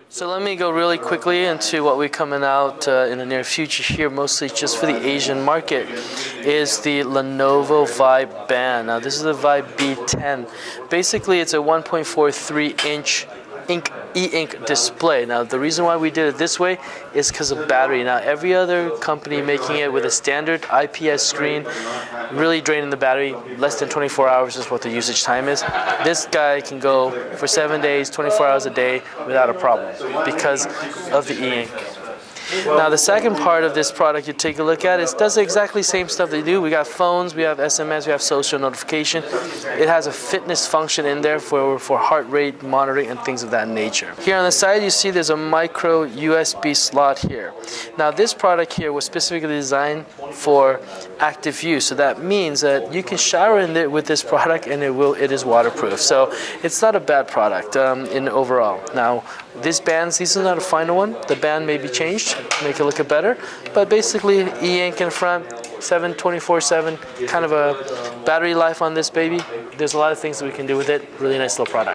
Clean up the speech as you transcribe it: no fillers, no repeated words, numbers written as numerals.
So let me go really quickly into what we're coming out in the near future here, mostly just for the Asian market, is the Lenovo Vibe Band. Now this is the Vibe B10. Basically it's a 1.43-inch e-ink display. Now the reason why we did it this way is because of battery. Now every other company making it with a standard IPS screen, really draining the battery, less than 24 hours is what the usage time is. This guy can go for 7 days, 24 hours a day without a problem because of the e-ink. Now the second part of this product you take a look at, it does exactly the same stuff they do. We got phones, we have SMS, we have social notification. It has a fitness function in there for heart rate monitoring and things of that nature. Here on the side you see there's a micro USB slot here. Now this product here was specifically designed for active use, so that means that you can shower in it with this product and it is waterproof. So it's not a bad product in overall. Now this is not a final one. The band may be changed to make it look better, but basically e-ink in front, 24/7, kind of a battery life on this baby. There's a lot of things that we can do with it. Really nice little product.